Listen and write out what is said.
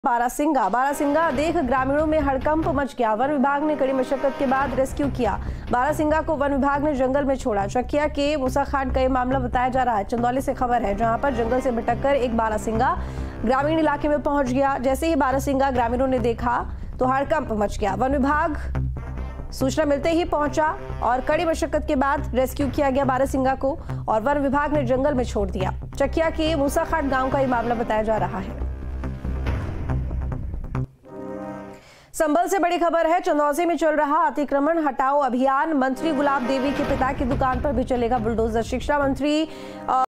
बारासिंगा देख ग्रामीणों में हड़कंप मच गया। वन विभाग ने कड़ी मशक्कत के बाद रेस्क्यू किया। बारासिंगा को वन विभाग ने जंगल में छोड़ा। चकिया के मूसाखाट का ये मामला बताया जा रहा है। चंदौली से खबर है, जहां पर जंगल से भटककर एक बारासिंगा ग्रामीण इलाके में पहुंच गया। जैसे ही बारासिंगा ग्रामीणों ने देखा तो हड़कंप मच गया। वन विभाग सूचना मिलते ही पहुंचा और कड़ी मशक्कत के बाद रेस्क्यू किया गया बारासिंगा को और वन विभाग ने जंगल में छोड़ दिया। चकिया के मूसाखाट गांव का ये मामला बताया जा रहा है। संभल से बड़ी खबर है, चंदौसी में चल रहा अतिक्रमण हटाओ अभियान। मंत्री गुलाब देवी के पिता की दुकान पर भी चलेगा बुलडोजर। शिक्षा मंत्री